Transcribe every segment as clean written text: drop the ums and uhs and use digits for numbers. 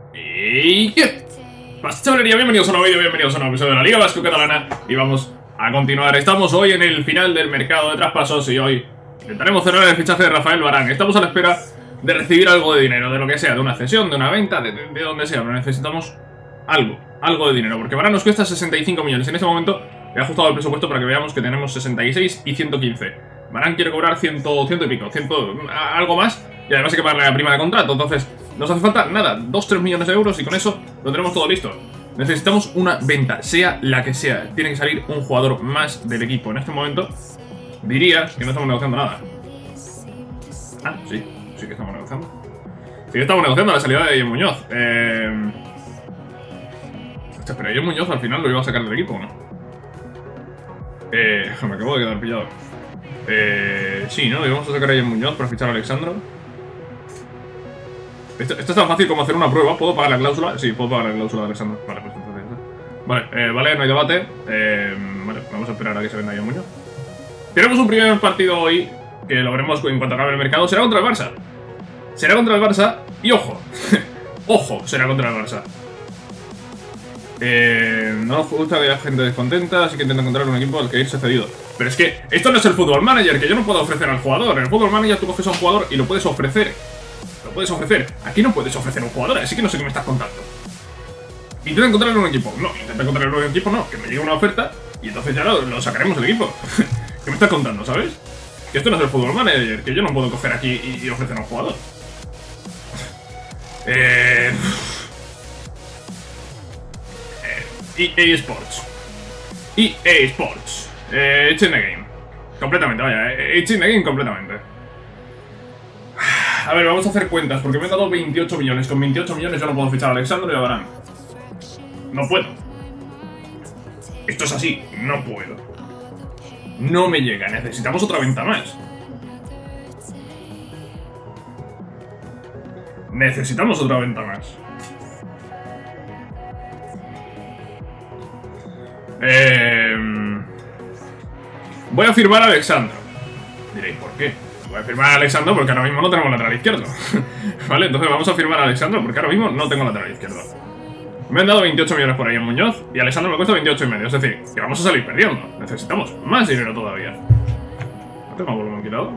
¿Y qué pasa, chavalería? Bienvenidos a un nuevo vídeo, bienvenidos a un nuevo episodio de la Liga Basco Catalana. Y vamos a continuar. Estamos hoy en el final del mercado de traspasos y hoy intentaremos cerrar el fichaje de Rafael Varane. Estamos a la espera de recibir algo de dinero, de lo que sea, de una cesión, de una venta, de donde sea. Pero necesitamos algo de dinero, porque Varane nos cuesta 65 millones. En este momento he ajustado el presupuesto para que veamos que tenemos 66 y 115. Varane quiere cobrar 100 y pico, algo más. Y además hay que pagarle la prima de contrato, entonces nos hace falta, nada, 2-3 millones de euros y con eso lo tenemos todo listo. Necesitamos una venta, sea la que sea. Tiene que salir un jugador más del equipo. En este momento diría que no estamos negociando nada. Ah, sí que estamos negociando. Sí que estamos negociando la salida de Ian Muñoz. Hostia, pero Ian Muñoz al final lo iba a sacar del equipo, ¿no? Me acabo de quedar pillado. Sí, ¿no? Íbamos a sacar a Ian Muñoz para fichar a Alexandro. Esto es tan fácil como hacer una prueba. ¿Puedo pagar la cláusula? Sí, puedo pagar la cláusula de Alexandro. Vale, pues entonces vale, no hay debate. Vale, vamos a esperar a que se venda Ian Muñoz. Tenemos un primer partido hoy que lo veremos en cuanto acabe el mercado. Será contra el Barça. Será contra el Barça y ojo. Ojo, será contra el Barça. No nos gusta que haya gente descontenta, así que intenta encontrar un equipo al que irse cedido. Pero es que esto no es el Football Manager, que yo no puedo ofrecer al jugador. En el Football Manager tú coges a un jugador y lo puedes ofrecer. Lo puedes ofrecer. Aquí no puedes ofrecer a un jugador, así que no sé qué me estás contando. Intenta encontrarle un equipo. No, intenta encontrarle un equipo, no. Que me llegue una oferta y entonces ya lo sacaremos del equipo. ¿Qué me estás contando, sabes? Que esto no es el Football Manager, que yo no puedo coger aquí y ofrecer a un jugador. EA Sports. EA Sports. It's in the game. Completamente, vaya. It's in the game completamente. A ver, vamos a hacer cuentas, porque me han dado 28 millones. Con 28 millones yo no puedo fichar a Alexandro y a Varane. No puedo. Esto es así, no puedo. No me llega, necesitamos otra venta más. Necesitamos otra venta más. Voy a firmar a Alexandro. Diréis, ¿por qué? Voy a firmar a Alexandro porque ahora mismo no tenemos lateral izquierdo. Vale, entonces vamos a firmar a Alexandro porque ahora mismo no tengo lateral izquierdo. Me han dado 28 millones por ahí en Muñoz y Alexandro me cuesta 28 y medio. Es decir, que vamos a salir perdiendo. Necesitamos más dinero todavía. ¿No tengo volumen quitado?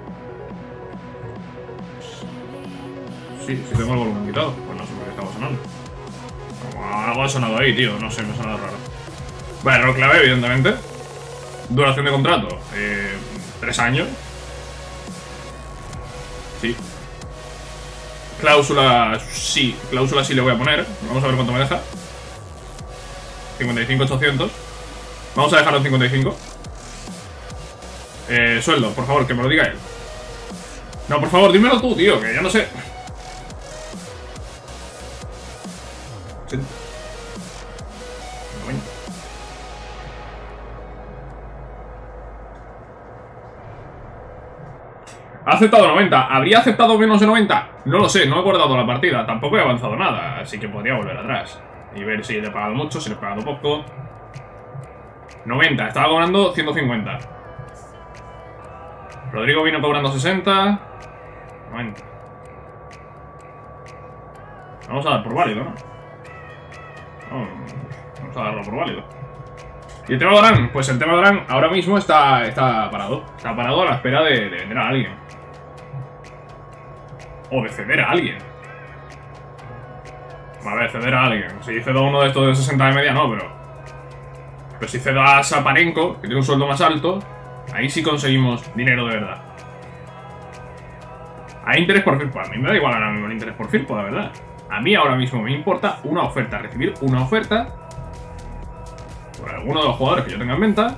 Sí tengo el volumen quitado. Pues no sé por qué estaba sonando. Algo ha sonado ahí, tío. No sé, me ha sonado raro. Vale, error clave, evidentemente. Duración de contrato. 3 años. Sí. Cláusula sí le voy a poner. Vamos a ver cuánto me deja. 55.800. Vamos a dejarlo en 55. Sueldo, por favor, que me lo diga él. No, por favor, dímelo tú, tío, que yo no sé. Ha aceptado 90. ¿Habría aceptado menos de 90? No lo sé, no he guardado la partida. Tampoco he avanzado nada, así que podría volver atrás y ver si le he pagado mucho, si le he pagado poco. 90, estaba cobrando 150. Rodrigo vino cobrando 60. 90. Vamos a dar por válido, ¿no? Vamos a darlo por válido. ¿Y el tema de Varane? Pues el tema de Varane ahora mismo está parado. Está parado a la espera de vender a alguien. O de ceder a alguien. A ver, ceder a alguien. Si cedo a uno de estos de 60 de media, no, pero si cedo a Saparenko, que tiene un sueldo más alto, ahí sí conseguimos dinero de verdad. Hay interés por Firpo. A mí me da igual ahora mismo el interés por Firpo, la verdad. A mí ahora mismo me importa una oferta. Recibir una oferta por alguno de los jugadores que yo tenga en venta.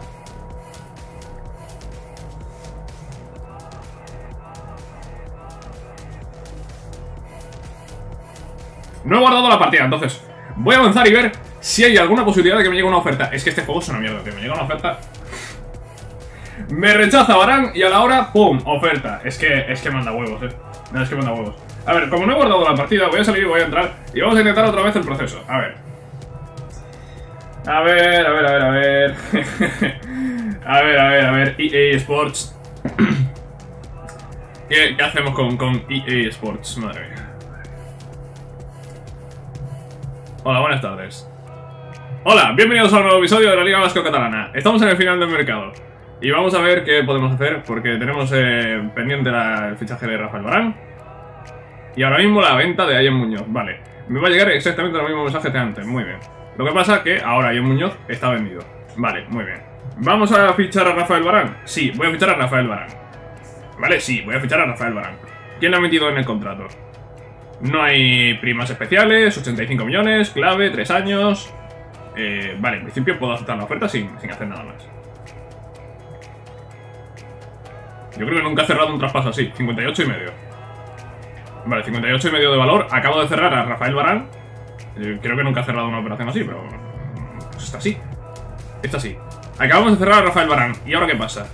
No he guardado la partida, entonces voy a avanzar y ver si hay alguna posibilidad de que me llegue una oferta. Es que este juego es una mierda, que me llega una oferta. Me rechaza Varane y a la hora, ¡pum! Oferta. Es que manda huevos, No, es que manda huevos. A ver, como no he guardado la partida, voy a salir y voy a entrar y vamos a intentar otra vez el proceso. A ver. A ver. A ver. EA Sports. ¿Qué hacemos con EA Sports? Madre mía. Hola, buenas tardes. Hola, bienvenidos a un nuevo episodio de la Liga Vasco Catalana. Estamos en el final del mercado y vamos a ver qué podemos hacer porque tenemos pendiente el fichaje de Rafael Varane y ahora mismo la venta de Ayen Muñoz. Vale, me va a llegar exactamente los mismos mensajes de antes, muy bien. Lo que pasa es que ahora Ayen Muñoz está vendido. Vale, muy bien. ¿Vamos a fichar a Rafael Varane? Sí, voy a fichar a Rafael Varane. Vale, sí, voy a fichar a Rafael Varane. ¿Quién lo ha metido en el contrato? No hay primas especiales, 85 millones, clave, 3 años... vale, en principio puedo aceptar la oferta sin hacer nada más. Yo creo que nunca he cerrado un traspaso así, 58,5. Vale, 58,5 de valor. Acabo de cerrar a Rafael Varane. Creo que nunca he cerrado una operación así, pero... pues está así. Está así. Acabamos de cerrar a Rafael Varane. ¿Y ahora qué pasa?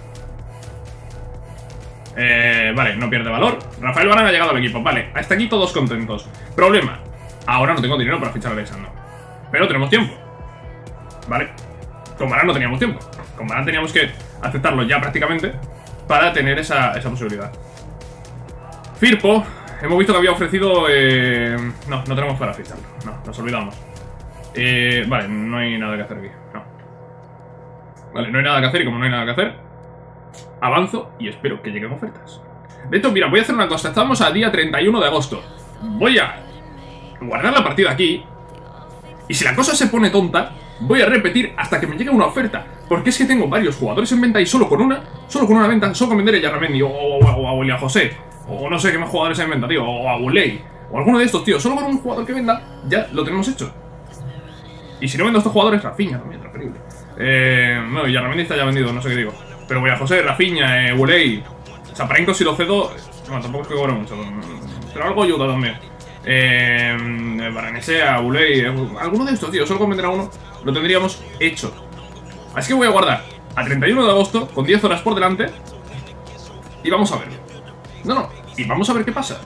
Vale, no pierde valor. Rafael Varane ha llegado al equipo. Vale, hasta aquí todos contentos. Problema. Ahora no tengo dinero para fichar a Alexandro. Pero tenemos tiempo. Vale. Con Varane no teníamos tiempo. Con Varane teníamos que aceptarlo ya prácticamente para tener esa posibilidad. Firpo. Hemos visto que había ofrecido... no tenemos para ficharlo. No, nos olvidamos. Vale, no hay nada que hacer aquí. No. Vale, no hay nada que hacer y como no hay nada que hacer... avanzo y espero que lleguen ofertas. De hecho, mira, voy a hacer una cosa. Estamos a día 31 de agosto. Voy a guardar la partida aquí. Y si la cosa se pone tonta, voy a repetir hasta que me llegue una oferta. Porque es que tengo varios jugadores en venta y solo con una venta, solo con vender a Yarramendi o a William José. O no sé qué más jugadores en venta, tío. O a Buley. O alguno de estos, tío. Solo con un jugador que venda, ya lo tenemos hecho. Y si no vendo a estos jugadores, Rafinha también, preferible. No, Yarramendi está ya vendido, no sé qué digo. Pero voy a José, Rafinha, Buley, Zaparenko si lo cedo... bueno, tampoco es que cobre mucho, pero algo ayuda también. Varanesea, Buley, alguno de estos, tío, solo con vender a uno lo tendríamos hecho. Así que voy a guardar a 31 de agosto, con 10 horas por delante, y vamos a ver. Y vamos a ver qué pasa.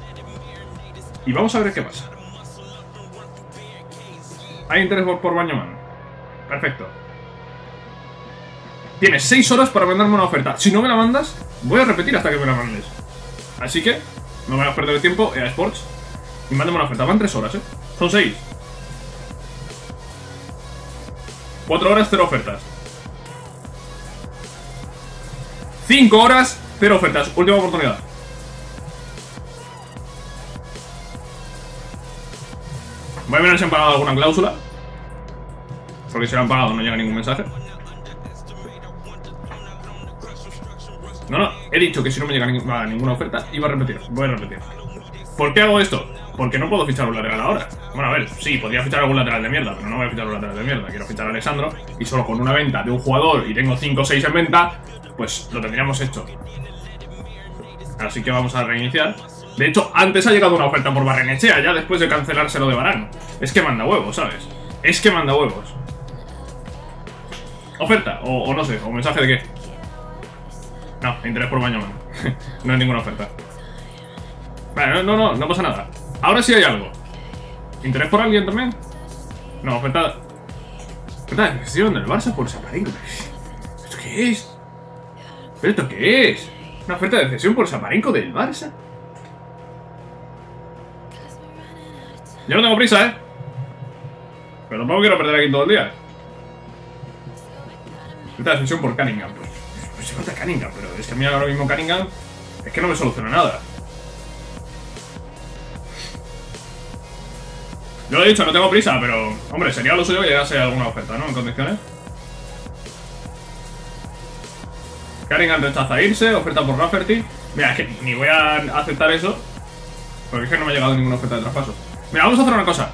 Hay interés por Bañoman. Perfecto. Tienes 6 horas para mandarme una oferta. Si no me la mandas, voy a repetir hasta que me la mandes. Así que no me hagas perder el tiempo, EA Sports, y mándame una oferta. Van 3 horas, son 6. 4 horas, 0 ofertas. 5 horas, 0 ofertas. Última oportunidad. Voy a mirar si han pagado alguna cláusula, porque si lo han pagado no llega ningún mensaje. No, he dicho que si no me llega ninguna oferta iba a repetir, voy a repetir. ¿Por qué hago esto? Porque no puedo fichar un lateral ahora. Bueno, a ver, sí, podría fichar algún lateral de mierda, pero no voy a fichar un lateral de mierda. Quiero fichar a Alexandro y solo con una venta de un jugador y tengo 5 o 6 en venta, pues lo tendríamos hecho. Así que vamos a reiniciar. De hecho, antes ha llegado una oferta por Barrenechea, ya después de cancelárselo de Varane. Es que manda huevos, ¿sabes? Es que manda huevos. Oferta, o no sé, o mensaje de qué. No, interés por Bañoman. No hay ninguna oferta. Vale, no pasa nada. Ahora sí hay algo. ¿Interés por alguien también? No, oferta... oferta de cesión del Barça por Zaparenko. ¿Esto qué es? ¿Pero esto qué es? ¿Una oferta de cesión por Zaparenko del Barça? Yo no tengo prisa, pero tampoco quiero perder aquí todo el día. Oferta de cesión por Cunningham. Pues se falta Cunningham, pero es que a mí ahora mismo Cunningham es que no me soluciona nada. Yo lo he dicho, no tengo prisa, pero... hombre, sería lo suyo que llegase alguna oferta, ¿no? En condiciones. Cunningham rechaza irse, oferta por Rafferty. Mira, es que ni voy a aceptar eso, porque es que no me ha llegado ninguna oferta de traspaso. Mira, vamos a hacer una cosa.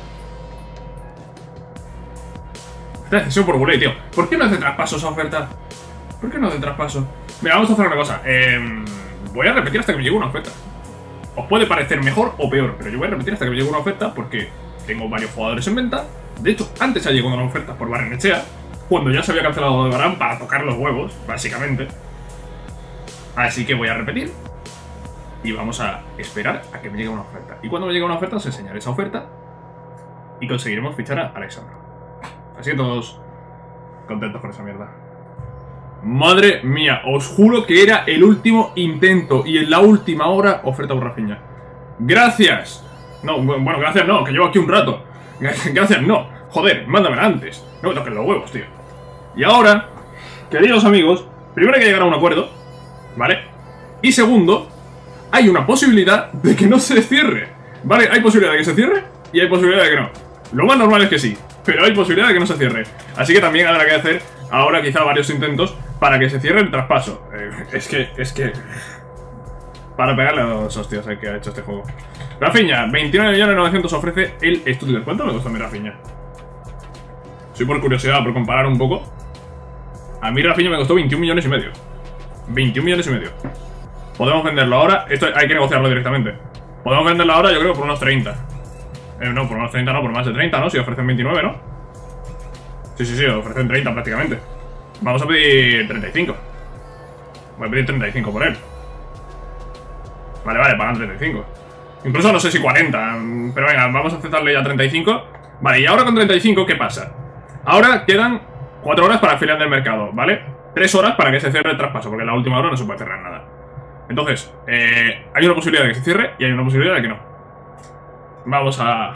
Oferta de cesión por Buley, tío. ¿Por qué no hace traspaso esa oferta? ¿Por qué no hace traspaso? Mira, vamos a hacer una cosa. Voy a repetir hasta que me llegue una oferta. Os puede parecer mejor o peor, pero yo voy a repetir hasta que me llegue una oferta porque tengo varios jugadores en venta. De hecho, antes ha llegado una oferta por Barrenechea, cuando ya se había cancelado de Varane para tocar los huevos, básicamente. Así que voy a repetir y vamos a esperar a que me llegue una oferta. Y cuando me llegue una oferta, os enseñaré esa oferta y conseguiremos fichar a Alexandro. Así que todos contentos con esa mierda. Madre mía, os juro que era el último intento y en la última hora oferta por Rafinha. ¡Gracias! No, bueno, gracias no, que llevo aquí un rato. Gracias no. Joder, mándamela antes. No me toques los huevos, tío. Y ahora, queridos amigos, primero hay que llegar a un acuerdo, ¿vale? Y segundo, hay una posibilidad de que no se cierre, ¿vale? Hay posibilidad de que se cierre y hay posibilidad de que no. Lo más normal es que sí, pero hay posibilidad de que no se cierre. Así que también habrá que hacer ahora quizá varios intentos para que se cierre el traspaso. Es que... Para pegarle a los hostias que ha hecho este juego. Rafinha, 29.900.000 ofrece el estudio. ¿Cuánto me gusta mi Rafinha? Soy por curiosidad, por comparar un poco. A mí Rafinha me costó 21 millones y medio. 21 millones y medio. Podemos venderlo ahora. Esto hay que negociarlo directamente. Podemos venderlo ahora, yo creo, por unos 30. No, por unos 30 no, por más de 30, ¿no? Si ofrecen 29, ¿no? Sí, ofrecen 30 prácticamente. Vamos a pedir 35. Voy a pedir 35 por él. Vale, pagan 35. Incluso no sé si 40. Pero venga, vamos a aceptarle ya 35. Vale, y ahora con 35, ¿qué pasa? Ahora quedan 4 horas para el final del mercado, ¿vale? 3 horas para que se cierre el traspaso, porque en la última hora no se puede cerrar nada. Entonces, hay una posibilidad de que se cierre y hay una posibilidad de que no. Vamos a...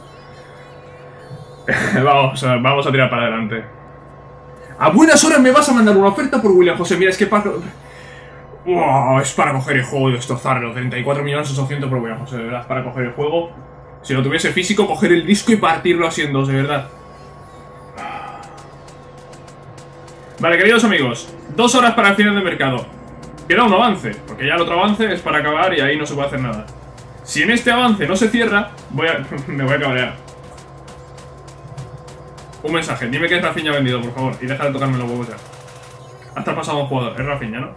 vamos a tirar para adelante. A buenas horas me vas a mandar una oferta por William José. Mira, es que para... Wow, es para coger el juego y destrozarlo. 34.800.000 por William José, de verdad, para coger el juego. Si lo tuviese físico, coger el disco y partirlo así en dos, de verdad. Vale, queridos amigos, 2 horas para el final del mercado. Queda un avance, porque ya el otro avance es para acabar y ahí no se puede hacer nada. Si en este avance no se cierra, me voy a cabrear. Un mensaje, dime que es Rafinha vendido, por favor, y deja de tocarme los huevos ya. Ha traspasado un jugador, es Rafinha, ¿no?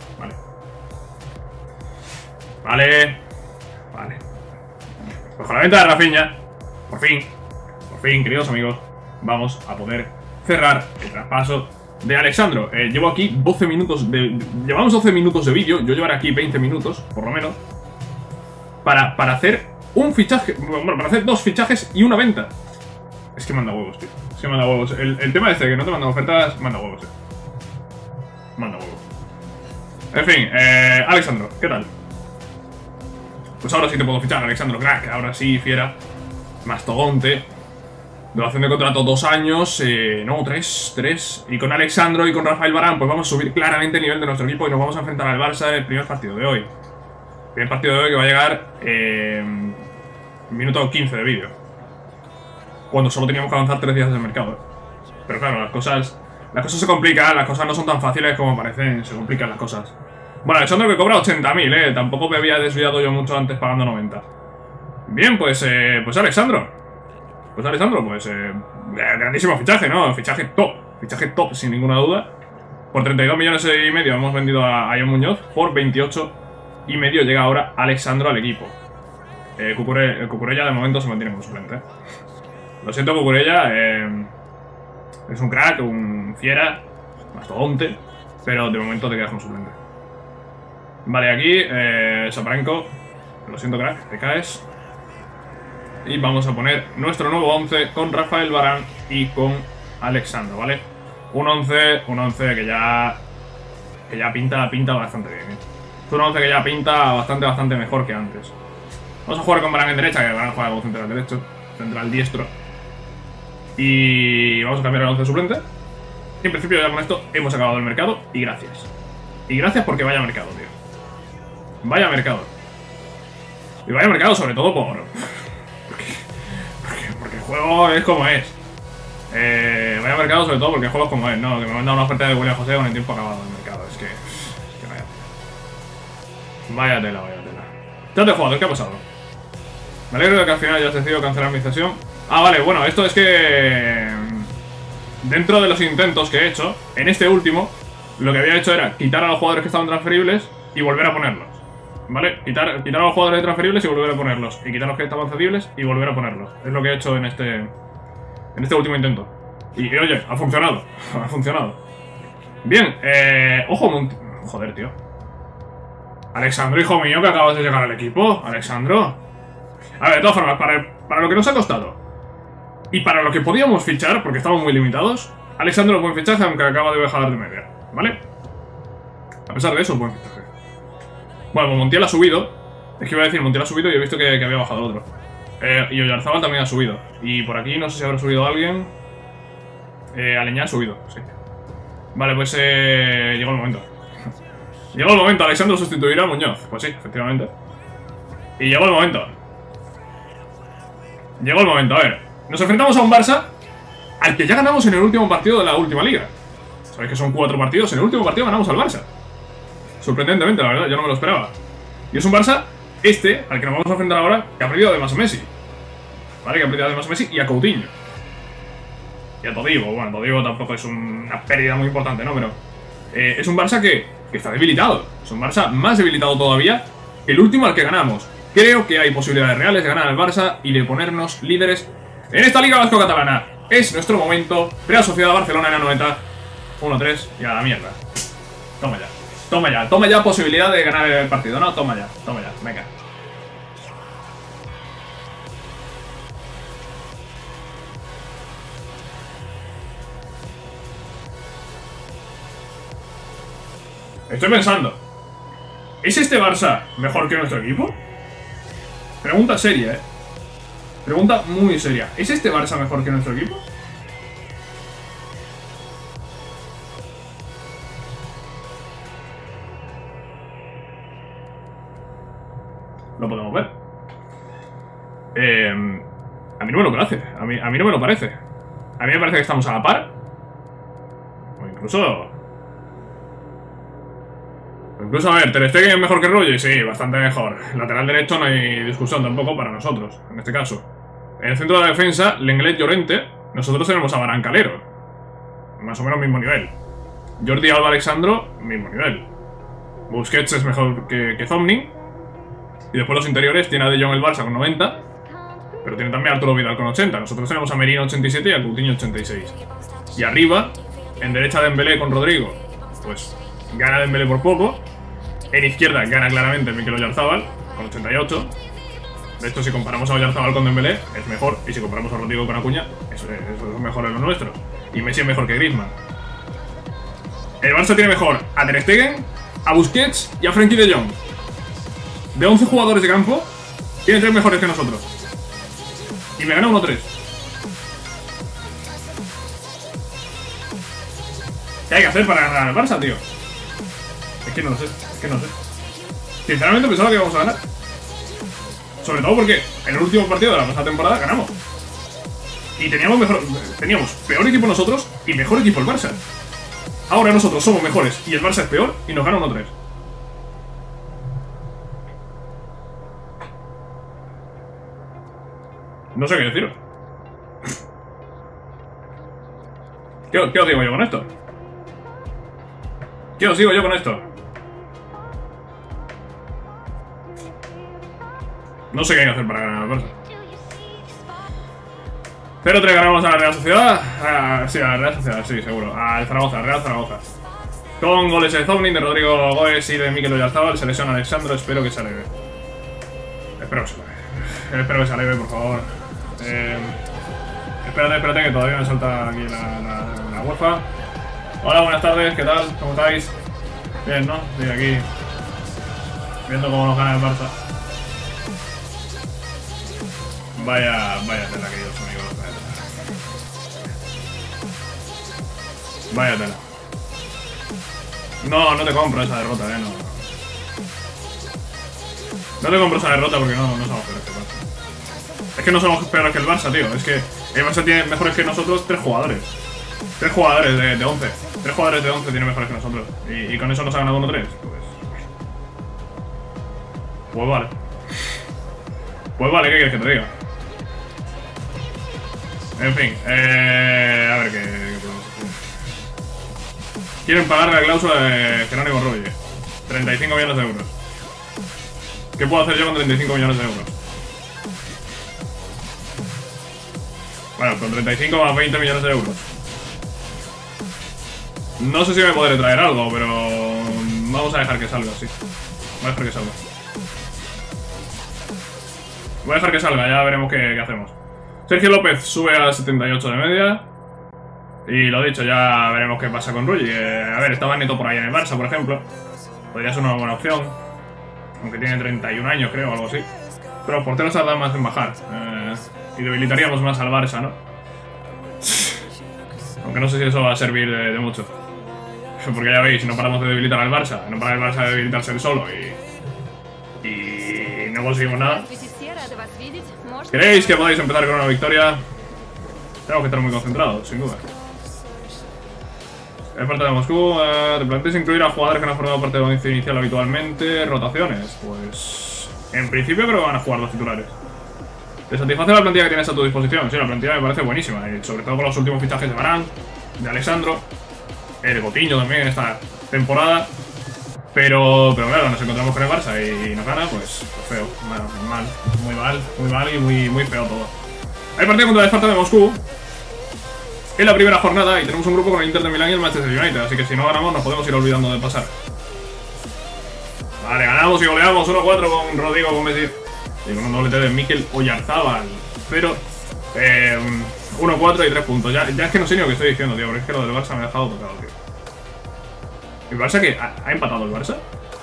Vale. Pues con la venta de Rafinha, por fin, queridos amigos, vamos a poder cerrar el traspaso de Alexandro. Llevo aquí 12 minutos de... Llevamos 12 minutos de vídeo, yo llevaré aquí 20 minutos, por lo menos, para hacer un fichaje, bueno, para hacer 2 fichajes y una venta. Es que manda huevos, tío. Es que manda huevos. El tema este, que no te mandan ofertas, manda huevos, tío. Manda huevos. En fin, Alexandro, ¿qué tal? Pues ahora sí te puedo fichar, Alexandro, crack. Ahora sí, fiera. Mastodonte. Duración de contrato 2 años. No, 3. Y con Alexandro y con Rafael Varane, pues vamos a subir claramente el nivel de nuestro equipo y nos vamos a enfrentar al Barça en el primer partido de hoy. El primer partido de hoy que va a llegar minuto 15 de vídeo. Cuando solo teníamos que avanzar 3 días del mercado. Pero claro, las cosas se complican, las cosas no son tan fáciles como parecen, se complican las cosas. Bueno, Alexandro que cobra 80.000, tampoco me había desviado yo mucho antes pagando 90. Bien, pues Alexandro. Grandísimo fichaje, ¿no? Fichaje top, sin ninguna duda. Por 32 millones y medio hemos vendido a Ian Muñoz. Por 28 y medio llega ahora Alexandro al equipo. Cucurella de momento se mantiene como suplente. Lo siento, Cucurella. Es un crack, un fiera, mastodonte, pero de momento te quedas como suplente. Vale, aquí, Saparenko. Lo siento, crack, te caes. Y vamos a poner nuestro nuevo 11 con Rafael Varane y con Alexandro, ¿vale? Un 11 que ya pinta bastante bien, ¿eh? Es un 11 que ya pinta bastante mejor que antes. Vamos a jugar con Varane en derecha, que Varane juega como central derecho, central diestro. Y vamos a cambiar el 11 suplente. Y en principio ya con esto hemos acabado el mercado. Y gracias. Y gracias porque vaya mercado, tío. Vaya mercado. Y vaya mercado sobre todo porque el juego es como es. Vaya mercado sobre todo porque el juego es como es. No, que me mandan una oferta de William José con el tiempo acabado del mercado. Es que vaya tela. Chat de jugador, ¿qué ha pasado? Me alegro de que al final hayas decidido cancelar mi cesión. Ah, vale, bueno, esto es que... Dentro de los intentos que he hecho, en este último, lo que había hecho era quitar a los jugadores que estaban transferibles y volver a ponerlos. ¿Vale? Quitar a los jugadores transferibles y volver a ponerlos. Y quitar a los que estaban cedibles y volver a ponerlos. Es lo que he hecho en este último intento. Y oye, ha funcionado. Ha funcionado. Bien, ojo, joder, tío. Alexandro, hijo mío, que acabas de llegar al equipo. Alexandro. A ver, de todas formas, para lo que nos ha costado y para lo que podíamos fichar, porque estamos muy limitados, Alexandro es buen fichaje, aunque acaba de bajar de media, ¿vale? A pesar de eso, buen fichaje. Bueno, pues Montiel ha subido. Es que iba a decir, Montiel ha subido y he visto que había bajado otro. Y Oyarzábal también ha subido. Y por aquí no sé si habrá subido alguien. Aleñá ha subido, sí. Vale, pues llegó el momento. Llegó el momento, Alexandro sustituirá a Muñoz. Pues sí, efectivamente. Y llegó el momento. Llegó el momento, a ver. Nos enfrentamos a un Barça al que ya ganamos en el último partido de la última liga. Sabéis que son 4 partidos, en el último partido ganamos al Barça. Sorprendentemente, la verdad, yo no me lo esperaba. Y es un Barça, al que nos vamos a enfrentar ahora, que ha perdido además a Messi. Vale, que ha perdido además a Messi y a Coutinho. Y a Todibo, bueno, Todibo tampoco es una pérdida muy importante, ¿no? Pero es un Barça que está debilitado. Es un Barça más debilitado todavía que el último al que ganamos. Creo que hay posibilidades reales de ganar al Barça y de ponernos líderes en esta Liga Vasco-Catalana. Es nuestro momento. Real Sociedad Barcelona en la Anoeta. 1-3 y a la mierda. Toma ya. Toma ya. Toma ya posibilidad de ganar el partido, ¿no? Toma ya. Toma ya. Venga. Estoy pensando, ¿es este Barça mejor que nuestro equipo? Pregunta seria, ¿eh? Pregunta muy seria. ¿Es este Barça mejor que nuestro equipo? Lo podemos ver. A mí no me lo parece. A mí no me lo parece. A mí me parece que estamos a la par. O incluso... Incluso, a ver, Ter Stegen es mejor que Roger, sí, bastante mejor. Lateral derecho no hay discusión tampoco para nosotros, en este caso. En el centro de la defensa, Lenglet, Llorente, nosotros tenemos a Varane, Calero. Más o menos mismo nivel. Jordi Alba, Alexandro, mismo nivel. Busquets es mejor que Zomning. Y después los interiores, tiene a De Jong el Barça con 90. Pero tiene también a Arturo Vidal con 80. Nosotros tenemos a Merino 87 y a Coutinho 86. Y arriba, en derecha Dembélé con Rodrigo, pues gana Dembélé por poco. En izquierda gana claramente Mikel Oyarzabal con 88. De hecho, si comparamos a Oyarzabal con Dembélé, es mejor. Y si comparamos a Rodrigo con Acuña, eso es mejor en lo nuestro. Y Messi es mejor que Griezmann. El Barça tiene mejor a Ter Stegen, a Busquets y a Frenkie de Jong. De 11 jugadores de campo, tiene 3 mejores que nosotros. Y me gana 1-3. ¿Qué hay que hacer para ganar al Barça, tío? Es que no lo sé, Sinceramente pensaba que íbamos a ganar. Sobre todo porque en el último partido de la pasada temporada ganamos. Y teníamos peor equipo nosotros y mejor equipo el Barça. Ahora nosotros somos mejores y el Barça es peor y nos gana 1-3. No sé qué deciros. ¿Qué os digo yo con esto? ¿Qué os digo yo con esto? No sé qué hay que hacer para ganar al Barça. 0-3 ganamos a la Real Sociedad. Sí, a la Real Sociedad, sí, seguro. Al Zaragoza, Real Zaragoza. Con goles de Zomning, de Rodrigo Goes y de Mikel Oyarzabal. Se lesiona Alexandro, espero que se aleve. Espero que se aleve, por favor. Espérate, que todavía me salta aquí la UEFA. Hola, buenas tardes, ¿qué tal? ¿Cómo estáis? Bien, ¿no? Sí, aquí viendo cómo nos gana el Barça. Vaya tela, queridos amigos. Vaya tela. No te compro esa derrota, no te compro esa derrota porque no somos peores que el Barça. Es que no somos peores que el Barça, tío. Es que el Barça tiene mejores que nosotros 3 jugadores. 3 jugadores de 11. 3 jugadores de 11 tiene mejores que nosotros. Y con eso nos ha ganado 1-3. Pues vale. Pues vale, ¿qué quieres que te diga? En fin, a ver qué podemos hacer. Quieren pagar la cláusula de Jerónimo Roger. 35 millones de euros. ¿Qué puedo hacer yo con 35 millones de euros? Bueno, con 35 más 20 millones de euros. No sé si me podré traer algo, pero vamos a dejar que salga, sí. Voy a dejar que salga. Voy a dejar que salga, ya veremos qué hacemos. Sergio López sube a 78 de media. Y lo dicho, ya veremos qué pasa con Rulli. A ver, estaba Neto por ahí en el Barça, por ejemplo. Podría ser una buena opción. Aunque tiene 31 años, creo, o algo así. Pero los porteros tardan más en bajar. Y debilitaríamos más al Barça, ¿no? Aunque no sé si eso va a servir de mucho. Porque ya veis, no paramos de debilitar al Barça. No para el Barça de debilitarse el solo y no conseguimos nada. ¿Creéis que podéis empezar con una victoria? Tengo que estar muy concentrado, sin duda. En parte de Moscú, ¿te planteas incluir a jugadores que no han formado parte de la once inicial habitualmente? ¿Rotaciones? Pues... en principio creo que van a jugar los titulares. ¿Te satisface la plantilla que tienes a tu disposición? Sí, la plantilla me parece buenísima. Y sobre todo con los últimos fichajes de Varane, de Alessandro, de Coutinho también en esta temporada. Pero claro, nos encontramos con el Barça y nos gana, pues feo, muy mal y muy feo todo. Hay partido contra el Sparta de Moscú en la primera jornada y tenemos un grupo con el Inter de Milán y el Manchester United, así que si no ganamos nos podemos ir olvidando de pasar. Vale, ganamos y goleamos 1-4 con Rodrigo Gómez y con un doblete de Mikel Oyarzabal. Pero 1-4 y 3 puntos. Ya es que no sé ni lo que estoy diciendo, tío, porque es que lo del Barça me ha dejado tocado, tío. ¿El Barça qué? ¿Ha empatado el Barça?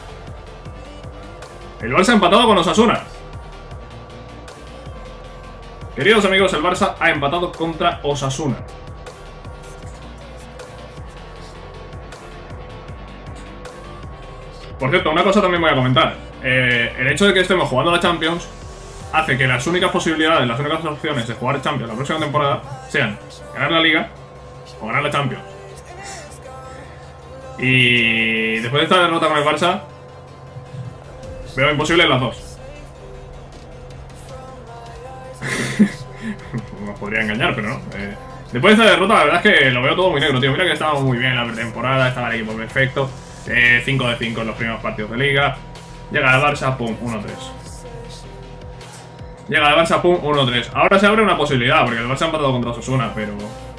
El Barça ha empatado con Osasuna. Queridos amigos, el Barça ha empatado contra Osasuna. Por cierto, una cosa también voy a comentar. El hecho de que estemos jugando la Champions hace que las únicas posibilidades, las únicas opciones de jugar Champions la próxima temporada sean ganar la Liga o ganar la Champions. Y después de esta derrota con el Barça, veo imposible las dos. Nos podría engañar, pero no. Después de esta derrota, la verdad es que lo veo todo muy negro, tío. Mira que estábamos muy bien en la pretemporada, estaba el equipo perfecto. 5 de 5 en los primeros partidos de Liga. Llega el Barça, pum, 1-3. Llega el Barça, pum, 1-3. Ahora se abre una posibilidad, porque el Barça ha empatado contra Osasuna, pero...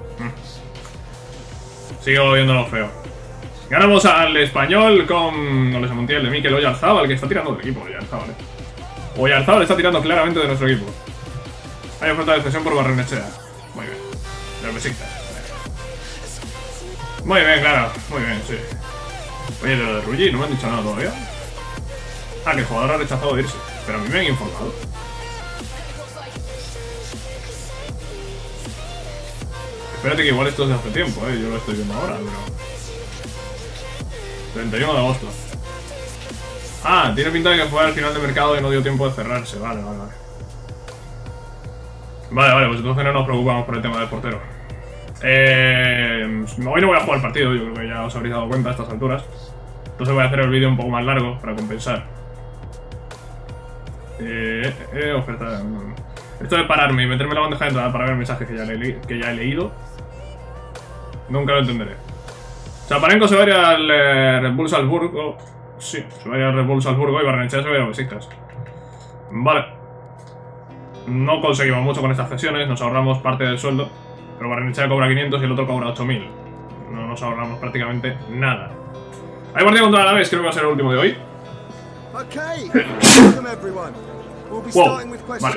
sigo viéndolo feo. Ganamos al Español con... no les Montiel de Mikel Oyarzabal, que está tirando del equipo, Oyarzabal. Oyarzabal está tirando claramente de nuestro equipo. Hay oferta de cesión por Barrenechea. Muy bien. De los Besiktas. Muy bien, claro. Muy bien, sí. Oye, de lo de Ruggi, no me han dicho nada todavía. Ah, que el jugador ha rechazado de irse. Pero a mí me han informado. Espérate que igual esto es de hace tiempo, yo lo estoy viendo ahora, pero... 31 de agosto. Ah, tiene pinta de que fue al final de mercado y no dio tiempo de cerrarse. Vale, pues entonces no nos preocupamos por el tema del portero. Hoy no voy a jugar el partido, yo creo que ya os habréis dado cuenta a estas alturas. Entonces voy a hacer el vídeo un poco más largo para compensar. Oferta. Esto de pararme y meterme en la bandeja de entrada para ver mensajes que ya he leído, nunca lo entenderé. Chaparenko se va a ir al Red Bull Salzburgo. Sí, se va a ir al Red Bull Salzburgo y Barrenechea se va a ir a Besiktas. Vale. No conseguimos mucho con estas cesiones, nos ahorramos parte del sueldo. Pero Barrenechea cobra 500 y el otro cobra 8000. No nos ahorramos prácticamente nada. Hay partido contra el Alavés, creo que va a ser el último de hoy. Wow, vale.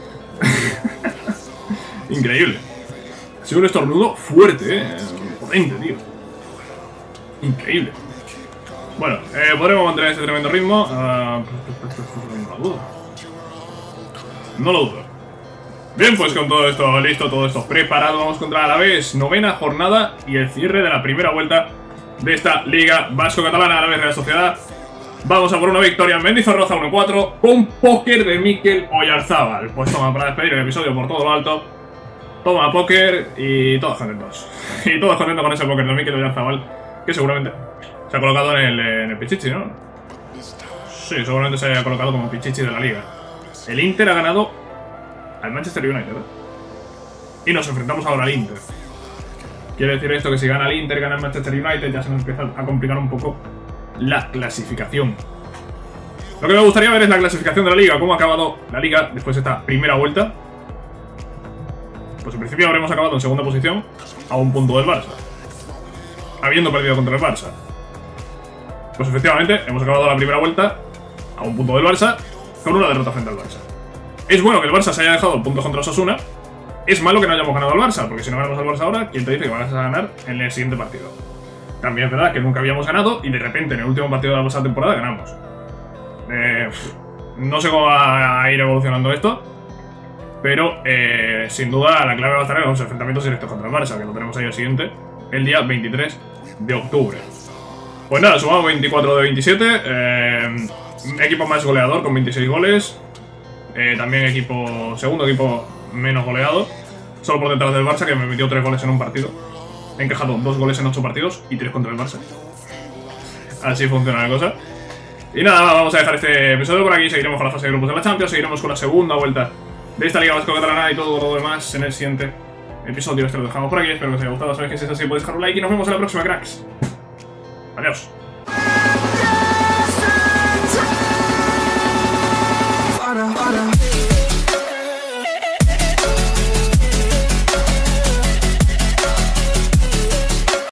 Increíble. Ha sido un estornudo fuerte, potente, tío. Increíble. Bueno, podremos mantener este tremendo ritmo. No lo dudo. No lo dudo. Bien, pues con todo esto listo, todo esto preparado, vamos contra el Alavés. 9ª jornada y el cierre de la primera vuelta de esta Liga Vasco-Catalana. Alavés Real Sociedad. Vamos a por una victoria en Mendizorroza 1-4 con póker de Mikel Oyarzabal. Pues toma, para despedir el episodio por todo lo alto. Toma póker y todos contentos. Y todos contentos con ese póker de Mikel Oyarzabal, que seguramente se ha colocado en el Pichichi, ¿no? Sí, seguramente se haya colocado como Pichichi de la Liga. El Inter ha ganado al Manchester United, ¿eh? Y nos enfrentamos ahora al Inter. Quiere decir esto que si gana el Inter, gana el Manchester United, ya se nos empieza a complicar un poco la clasificación. Lo que me gustaría ver es la clasificación de la Liga, cómo ha acabado la Liga después de esta primera vuelta. Pues en principio habremos acabado en segunda posición, a un punto del Barça, habiendo perdido contra el Barça. Pues efectivamente, hemos acabado la primera vuelta a un punto del Barça, con una derrota frente al Barça. Es bueno que el Barça se haya dejado puntos contra Osasuna. Es malo que no hayamos ganado al Barça, porque si no ganamos al Barça ahora, ¿quién te dice que vas a ganar en el siguiente partido? También es verdad que nunca habíamos ganado y de repente en el último partido de la pasada temporada ganamos. No sé cómo va a ir evolucionando esto, Pero, sin duda, la clave va a estar en los enfrentamientos directos contra el Barça, que lo tenemos ahí al siguiente, el día 23 de octubre. Pues nada, sumamos 24 de 27. Equipo más goleador con 26 goles. También segundo equipo menos goleado. Solo por detrás del Barça, que me metió 3 goles en un partido. He encajado 2 goles en 8 partidos y 3 contra el Barça. Así funciona la cosa. Y nada, vamos a dejar este episodio por aquí. Seguiremos con la fase de grupos de la Champions. Seguiremos con la segunda vuelta de esta Liga Vasco-Catalana y todo lo demás en el siguiente episodio. Este lo dejamos por aquí. Espero que os haya gustado. Sabéis que si es así podéis dejar un like y nos vemos en la próxima, cracks. Adiós.